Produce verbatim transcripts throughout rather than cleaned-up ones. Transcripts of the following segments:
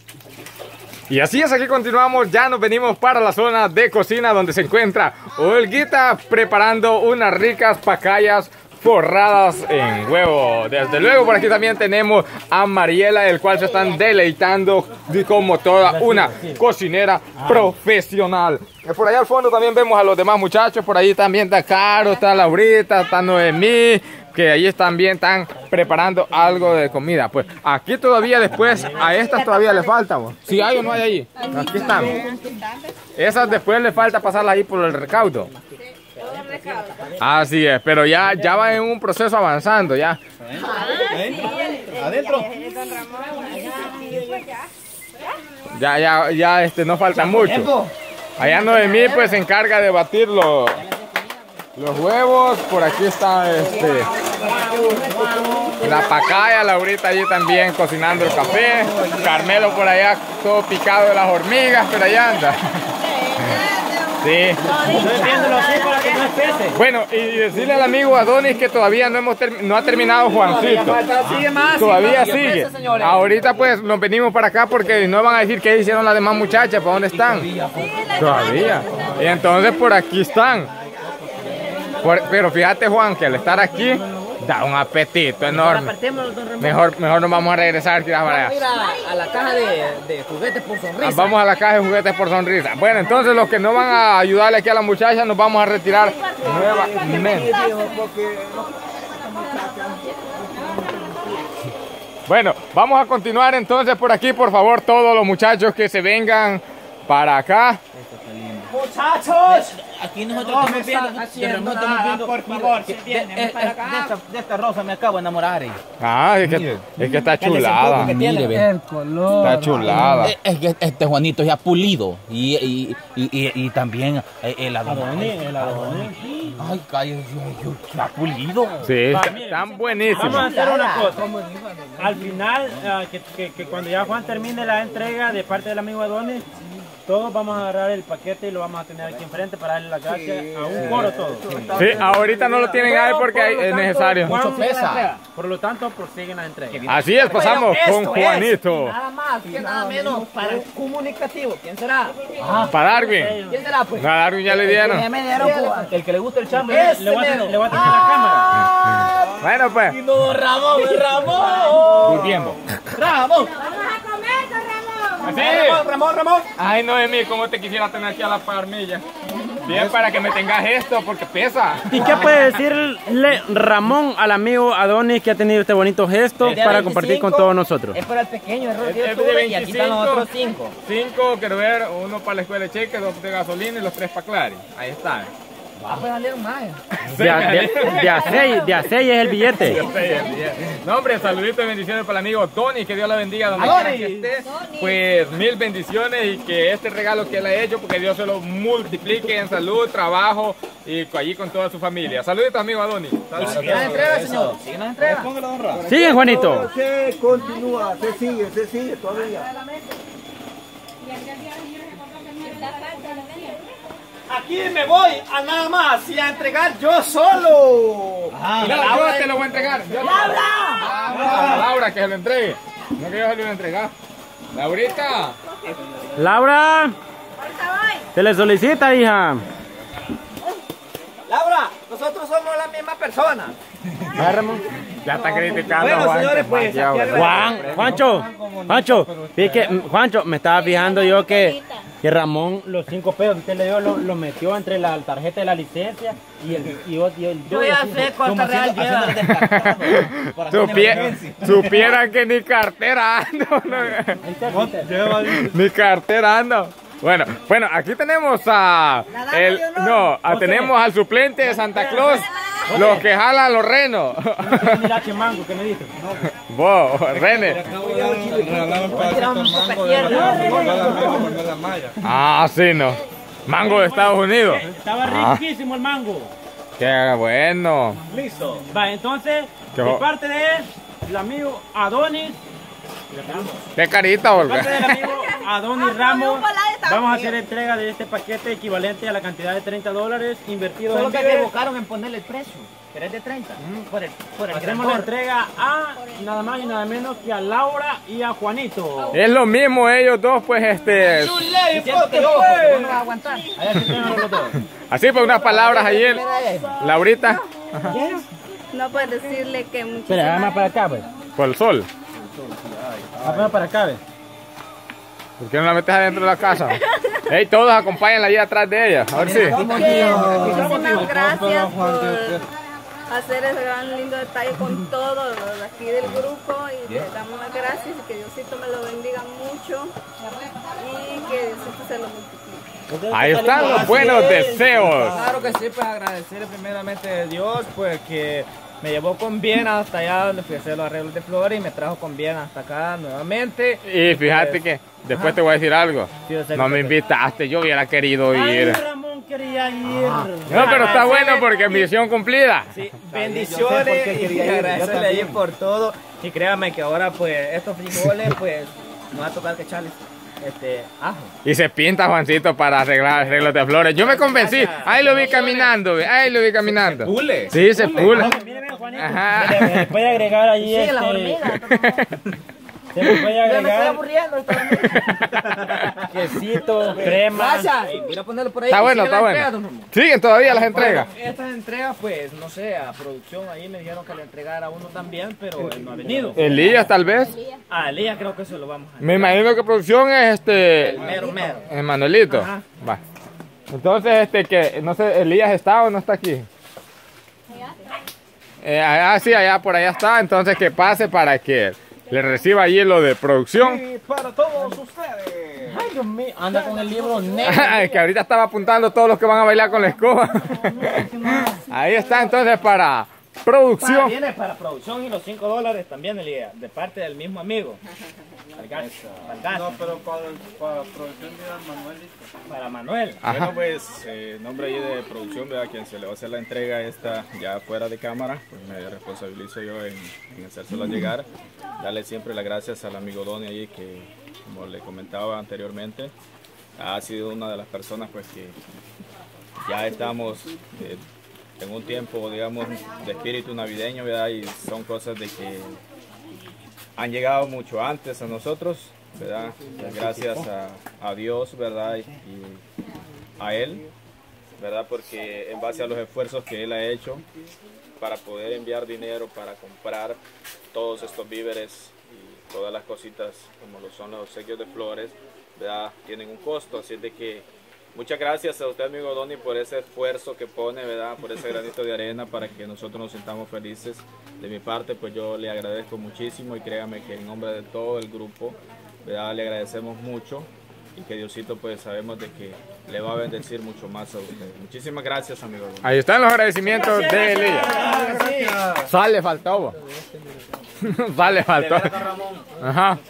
Y así es, aquí continuamos, ya nos venimos para la zona de cocina donde se encuentra Olguita preparando unas ricas pacayas forradas en huevo. Desde luego por aquí también tenemos a Mariela, el cual se están deleitando como toda una cocinera profesional. Por allá al fondo también vemos a los demás muchachos, por ahí también está Caro, está Laurita, está Noemí, que ahí también están preparando algo de comida. Pues aquí todavía después, a estas todavía le falta. Si ¿sí hay o no hay ahí? Aquí están. Esas después le falta pasarlas ahí por el recaudo. Así es, pero ya, ya va en un proceso avanzando ya. Adentro. Ya, ya, ya, este, no falta mucho. Allá Noemí pues se encarga de batir los, los huevos. Por aquí está este, la pacaya, Laurita allí también cocinando el café. Carmelo por allá todo picado de las hormigas, pero allá anda. Sí. Bueno, y decirle al amigo Adonis que todavía no hemos no ha terminado Juancito. Todavía sigue. Ahorita pues nos venimos para acá porque no van a decir qué hicieron las demás muchachas, ¿para dónde están? Todavía. Y entonces por aquí están. Por, pero fíjate, Juan, que al estar aquí da un apetito enorme. Mejor, mejor nos vamos a regresar. Vamos a ir a, a la caja de, de juguetes por sonrisa. Vamos a la caja de juguetes por sonrisa. Bueno, entonces los que no van a ayudarle aquí a la muchacha, nos vamos a retirar nuevamente. Bueno, vamos a continuar entonces por aquí, por favor, todos los muchachos que se vengan para acá. Muchachos, aquí nosotros no estamos viendo, haciendo nada, por favor, si vienen para acá. De esta, de esta rosa me acabo de enamorar. Eh. Ah, es que, es que está chulada. Mire, el color. Está chulada. Es, es que este Juanito ya pulido. Y, y, y, y, y también el Adonis. El Adonis. Ay, cállate, ya pulido. Sí, Va, está, miren, están buenísimos. Vamos a hacer una cosa. Al final, uh, que, que, que cuando ya Juan termine la entrega de parte del amigo Adonis, todos vamos a agarrar el paquete y lo vamos a tener aquí enfrente para darle las gracias sí, a un coro todo. Sí, ahorita no lo tienen ahí porque por es necesario. Mucho pesa. Por lo tanto, prosiguen la entrega. Así es, pasamos con Juanito. Es, nada más, que nada menos para el comunicativo. ¿Quién será? Ah, para Darwin. ¿Quién será, pues? A Darwin ya le dieron. Ya me dieron, pues. El que le gusta el chambre, le voy a tener la cámara. Bueno, pues. No, Ramón, Ramón. Muy tiempo. Ramón. ¿Sí? Ramón, Ramón, Ramón. Ay, Noemí, cómo te quisiera tener aquí a la parmilla. Bien, para que me tengas esto, porque pesa. ¿Y qué puede decirle Ramón al amigo Adonis que ha tenido este bonito gesto para compartir con todos nosotros? Es para el pequeño error que Es yo de tuve y aquí están los otros cinco. Cinco, quiero ver, uno para la escuela de cheque, dos de gasolina y los tres para Clary. Ahí está. Ah, pues salieron más. De a, de, de a seis, de a seis es el billete. De a seis es el billete. No, hombre, saluditos y bendiciones para el amigo Tony, que Dios la bendiga donde quiera que esté. Pues mil bendiciones y que este regalo que él ha hecho, porque Dios se lo multiplique en salud, trabajo y allí con toda su familia. Saluditos, amigo Adonis. Sigue la entrega, señor. Sigue la entrega. Sigue, Juanito. Se continúa, se sigue, se sigue todavía. Aquí me voy a nada más y a entregar yo solo. Ah, no, Laura, yo te lo voy a entregar. Yo ¡Laura! Ah, Laura, que se lo entregue. No que yo se lo voy a entregar. Laurita. Laura. Se le solicita, hija. Laura, nosotros somos la misma persona. Ya está criticando. Bueno, Juan, señores, pues. Juan, Juancho, Juancho, que, Juancho, me estaba fijando yo que, que Ramón, los cinco pesos que usted le dio, lo, lo metió entre la tarjeta de la licencia y el... Y, y el yo ya sé cuánto real lleva. Supie, supieran que ni cartera ando. No, ni cartera ando. Bueno, bueno, aquí tenemos a el, no, a, tenemos al suplente de Santa Claus, los que jalan los renos. Mira qué mango que me dice. Vos, René. Ah, sí, no. Mango de Estados Unidos. Estaba riquísimo el mango. Qué bueno. Listo. Va, entonces, de parte de el amigo Adonis. Qué carita, Olga. De parte del amigo Adonis Ramos. vamos a hacer entrega de este paquete equivalente a la cantidad de treinta dólares invertidos Solo en que se víveres. equivocaron en ponerle el precio. Que era de treinta. Por el, por el Hacemos la entrega a nada más y nada menos que a Laura y a Juanito. Es lo mismo ellos dos, pues este... Siento que yo porque no me va a aguantar. Allá sí tenemos los dos. Así pues unas palabras ayer. Laurita, No puedes decirle que muchísimas Espera, vamos para acá, pues. por el sol. Vamos para acá, pues. ¿Por qué no la metes adentro de la casa? Ey, todos acompáñenla ahí atrás de ella. A ver si. muchísimas gracias por hacer ese gran lindo detalle con todos los de aquí del grupo y le damos las gracias y que Diosito me lo bendiga mucho y que Diosito se lo multiplique. Ahí están los buenos deseos. Claro que sí, pues agradecerle primeramente a Dios, pues que me llevó con bien hasta allá donde fui a hacer los arreglos de flores y me trajo con bien hasta acá nuevamente. Y fíjate que después te voy a decir algo. Sí, yo sé No que me te- invitaste, yo hubiera querido Ay, ir. Ramón quería ir. No, pero está bueno porque misión cumplida. Sí, bendiciones y agradecerle ahí por todo. Y créame que ahora pues estos frijoles pues nos va a tocar que echarles este ajo. Y se pinta Juancito para arreglar arreglos de flores. Yo me convencí. Ahí lo vi caminando, ve, ahí lo vi caminando. pule. Sí, se pule. Mire, mire, Juanito. Ajá. Se le puede agregar ahí Sí, este... las hormigas. Se le puede Ya me estoy agregar aburriendo. quesito, crema. Gracias. Y voy a ponerlo por ahí. Está Y bueno, sigue está la entrega, bueno. don Ramón. Siguen todavía las entregas. Bueno, estas entregas, pues, no sé, a producción ahí me dijeron que le entregara a uno también, pero él no ha venido. Elías tal vez. A Elías creo que se lo vamos a Me imagino que producción es este... El mero mero. El Manuelito. Ajá. Va. Entonces, este que, no sé, Elías está o no está aquí. Eh, allá sí, allá por allá está. Entonces que pase para que le reciba allí lo de producción. Y para todos ustedes. Ay, Dios mío, anda con el libro negro. Es que ahorita estaba apuntando todos los que van a bailar con la escoba. Ahí está entonces para Para, producción. viene para producción y los cinco dólares también, Elías, de parte del mismo amigo. Algaza, Algaza. No, pero para, para producción de Manuel. Para Manuel. Ajá. Bueno, pues, eh, nombre ahí de producción, ¿verdad? Quien se le va a hacer la entrega esta ya fuera de cámara, pues me responsabilizo yo en, en hacérsela llegar. Darle siempre las gracias al amigo Donny ahí que, como le comentaba anteriormente, ha sido una de las personas pues que ya estamos eh, en un tiempo, digamos, de espíritu navideño, ¿verdad? Y son cosas de que han llegado mucho antes a nosotros, ¿verdad? Gracias a, a Dios, ¿verdad? Y, y a Él, ¿verdad? Porque en base a los esfuerzos que Él ha hecho para poder enviar dinero, para comprar todos estos víveres y todas las cositas como lo son los obsequios de flores, ¿verdad? Tienen un costo, así es de que muchas gracias a usted, amigo Donny, por ese esfuerzo que pone, ¿verdad? Por ese granito de arena para que nosotros nos sintamos felices. De mi parte, pues yo le agradezco muchísimo y créame que en nombre de todo el grupo, ¿verdad? Le agradecemos mucho y que Diosito, pues sabemos de que le va a bendecir mucho más a usted. Muchísimas gracias, amigo Donny. Ahí están los agradecimientos de Elías. Sale, faltó. Sale, faltó. Ajá.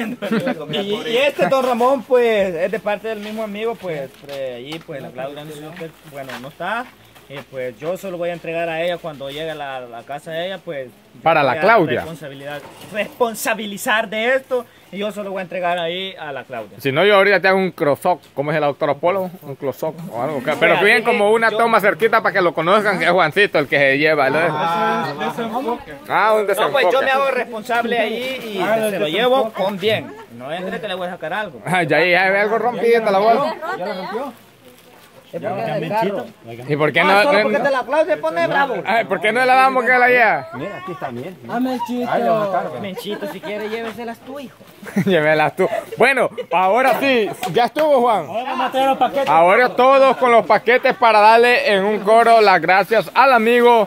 Y, y este don Ramón, pues, es de parte del mismo amigo, pues, pre- allí, pues, la Claudia, bueno, no está. Y pues yo solo voy a entregar a ella cuando llegue a la, la casa de ella, pues. Para la voy a Claudia. responsabilidad- responsabilizar de esto y yo solo voy a entregar ahí a la Claudia. Si no, yo ahorita te hago un close-up. ¿Cómo es el doctor Apolo? Un close-up o algo. que- Pero bien como una toma cerquita para que lo conozcan, que es Juancito el que se lleva. ¿no? Ah, un No, desenfoque. pues yo me hago responsable ahí y se lo llevo con bien. No entre que le voy a sacar algo. Ah, ya ahí hay algo rompidita la bola. ¿Ya lo rompió? Es Ya, porque ya, es del carro. ¿Y por qué Ah, no? solo no- porque te la Claudia se pone bravo. Ay, ¿por qué no le damos que la lleva? Ah, Menchito. Menchito, si quiere lléveselas tú, hijo. Llévelas tú. Bueno, ahora sí, ya estuvo, Juan. Ahora vamos a traer los paquetes. Ahora todos con los paquetes para darle en un coro las gracias al amigo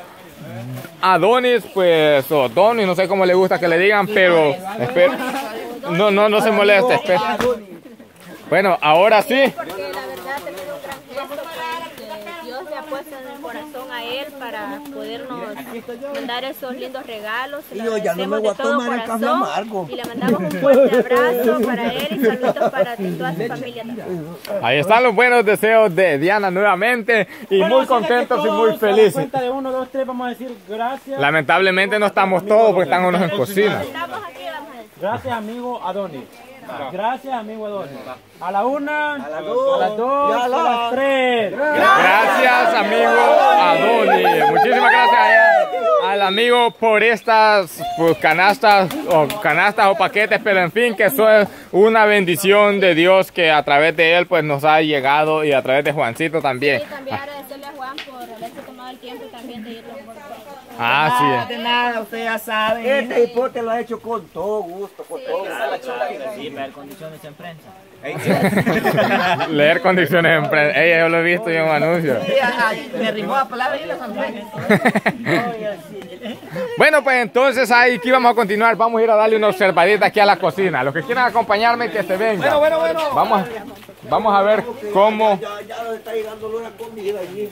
Adonis, pues, o Donny, no sé cómo le gusta que le digan, pero espero, no, no, no se moleste, espero. Bueno, ahora sí. Porque la verdad te pido un gran gesto que Dios le ha puesto en el corazón a él para podernos mandar esos lindos regalos. Se lo agradecemos de todo corazón y le mandamos un fuerte abrazo para él y saludos para toda su familia también. Ahí están los buenos deseos de Diana nuevamente y Bueno, muy así de que contentos y todos muy a la felices. cuenta de uno, dos, tres, vamos a decir gracias. Lamentablemente no estamos todos porque están unos en cocina. Estamos aquí, vamos a decir. Gracias, amigo Adonis. Gracias, amigo Adonis. A la una, a las dos, a las, dos, a las tres. Gracias, amigo Adonis. Muchísimas gracias al amigo por estas pues, canastas o canastas o paquetes, pero en fin, que eso es una bendición de Dios que a través de él pues nos ha llegado y a través de Juancito también. Y también agradecerle a Juan por haberse tomado el tiempo también de irlo por Ah, sí. Ah, de nada, usted ya sabe. Este hipote lo ha hecho con todo gusto, con Sí, todo sí, gusto. Sí, pero condiciones en prensa. Leer condiciones en prensa. Ella yo lo he visto yo en un anuncio. Sí, ajá, me rimó la palabra y la sonrisa. Bueno, pues entonces ahí aquí vamos a continuar. Vamos a ir a darle una observadita aquí a la cocina. Los que quieran acompañarme, que se vengan. Bueno, bueno, bueno. Vamos, vamos a ver cómo Ya, ya nos está llegando olor a comida allí.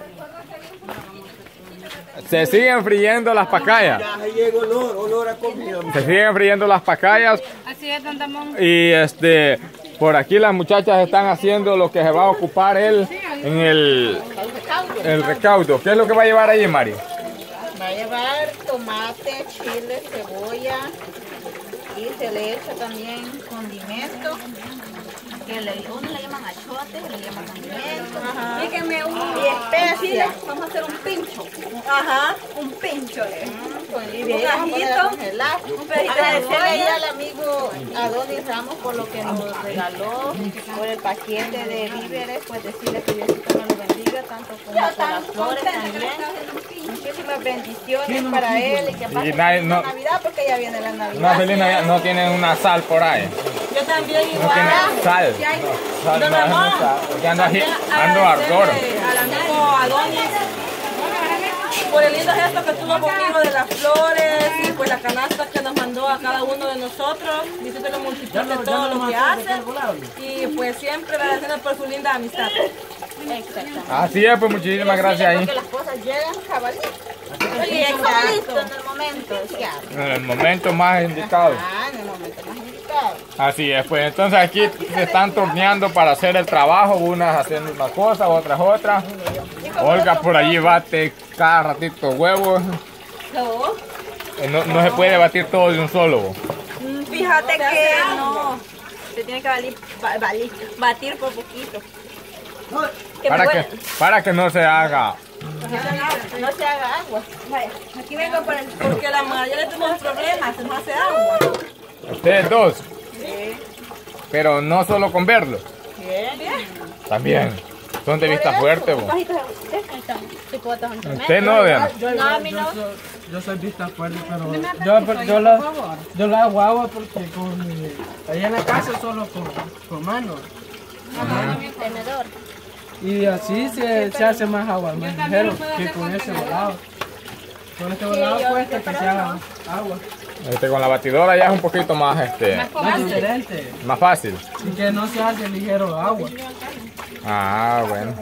se siguen friendo las pacayas. Ya llega olor, olor a comida. Se siguen friendo las pacayas. Así es, don Ramón. Y este, por aquí las muchachas están haciendo lo que se va a ocupar él en el, el recaudo. ¿Qué es lo que va a llevar allí, Mari? Va a llevar tomate, chile, cebolla y se le echa también condimento. Que le, uno le llaman achote, le llaman condimento. Dígame un Y especias. Vamos a hacer un pincho. Ajá. Un pincho. ¿eh? Y Un de ahí vamos a ajito, congelar. un pedacito de Agradecerle ahí cebolla. al amigo Adonis Ramos por lo que nos regaló, por el paquete de víveres, pues decirle que Diosito nos lo bendiga, tanto como por las flores también. Muchísimas bendiciones para él y que pase Y nadie- feliz no- Navidad porque ya viene la Navidad. No, feliz Navidad, no tienen una sal por ahí. Yo también No igual. tienen sal. Sal, Don no, Ramón, no sal, porque ando, agi- ando ardor. al amigo Adonis por el lindo gesto que tuvo conmigo de las flores y pues la canasta que nos mandó a cada uno de nosotros. Dice que lo multiplique todo lo que hace y pues siempre agradeciendo por su linda amistad. Exacto. Así es, pues muchísimas gracias ahí. Porque las cosas llegan cabalito. Y Y exacto. en el momento, claro. En el momento más indicado. Ah, en el momento más indicado. Así es, pues entonces aquí se están torneando para hacer el trabajo, unas haciendo una cosa, otras otra. Olga por allí bate cada ratito huevos. No. Eh, No, no se puede batir todo de un solo. Fíjate que no. Se tiene que balir, ba- balir- batir por poquito. Que Para me que, duele. para que no se haga. No se haga agua. Vaya, aquí vengo por el... Porque la mayoría tenemos problemas, se nos hace agua. Ustedes dos. Pero no solo con verlo. También. Son de vista fuerte, vos. Bajitos de usted. Ahí está. Sí, puedo estar junto a mí. Usted no, Diana. No, a mí no. Yo soy vista fuerte, pero yo, yo, la, yo la hago agua porque con mi, allá en la casa solo con, con mano. Tenedor. Y así se, se hace más agua, más ligero que con ese volado. Con este volado cuesta que se haga agua. Este, con la batidora ya es un poquito más, este, Más diferente. más fácil. Y que no se hace ligero agua. Ah, bueno.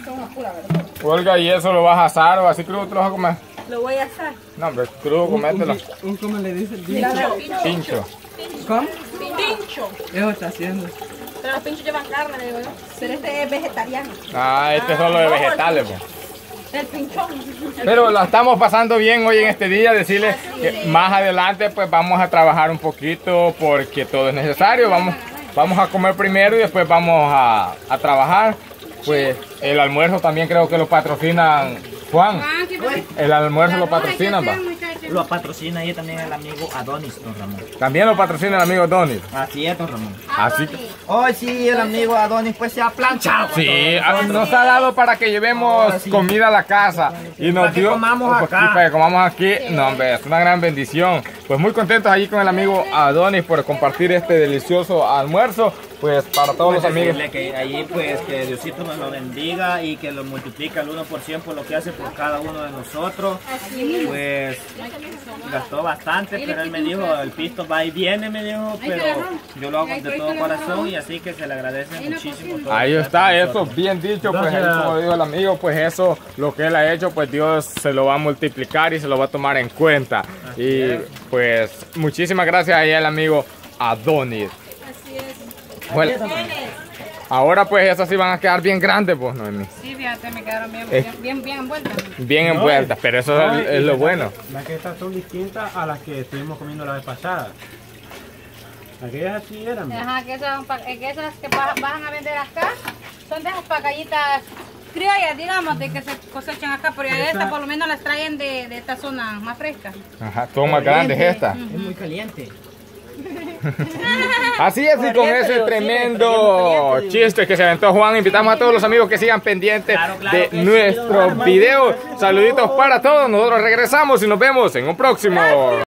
Olga, ¿y eso lo vas a asar o así crudo te lo vas a comer? Lo voy a asar. No, hombre, crudo comételo. Un, ¿Cómo le dice el dicho? Pincho. ¿Cómo? Pincho. Eso está haciendo. Pero los pinchos llevan carne, le digo yo. Pero este es vegetariano. Ah, este es solo de vegetales, pues. El pinchón. Pero lo estamos pasando bien hoy en este día, decirles que más adelante pues vamos a trabajar un poquito porque todo es necesario, vamos, vamos a comer primero y después vamos a, a trabajar. Pues el almuerzo también creo que lo patrocinan Juan, el almuerzo lo patrocinan, va. Lo patrocina ahí también el amigo Adonis, don Ramón. También lo patrocina el amigo Donny. Así es, don Ramón. Así que, Hoy sí, el amigo Adonis pues se ha planchado. sí, a- nos ha dado para que llevemos comida a la casa y nos Para que dio comamos pues, acá. y para que comamos aquí. No, hombre, es una gran bendición. Pues muy contentos allí con el amigo Adonis por compartir este delicioso almuerzo. Pues para todos los amigos. Decirle que allí pues que Diosito nos lo bendiga y que lo multiplique al uno por cien por lo que hace por cada uno de nosotros. Pues gastó bastante, pero él me dijo, el pisto va y viene, me dijo, pero yo lo hago de todo corazón y así que se le agradece muchísimo todo. Ahí lo que está, hace por eso nosotros. bien dicho, pues ahí Gracias. como dijo el amigo, pues eso, lo que él ha hecho, pues Dios se lo va a multiplicar y se lo va a tomar en cuenta. Y pues muchísimas gracias ahí al amigo Adonis. Así es. Bueno, ahora pues esas sí van a quedar bien grandes, pues Noemí. Sí, fíjate, me quedaron bien, Eh. bien, bien, bien envueltas. Bien envueltas, pero eso es, es lo bueno. Las que estas son distintas a las que estuvimos comiendo la vez pasada. Aquellas así eran. Ajá, que esas, que esas que van a vender acá son de esas pacallitas criollas, digamos, de que se cosechan acá, pero ya estas por lo menos las traen de, de esta zona más fresca. Ajá, son más grandes estas. Es muy caliente. Así es, y con ese tremendo chiste que se aventó Juan, invitamos a todos los amigos que sigan pendientes claro, claro, de nuestro video. Saluditos para todos, nosotros regresamos y nos vemos en un próximo.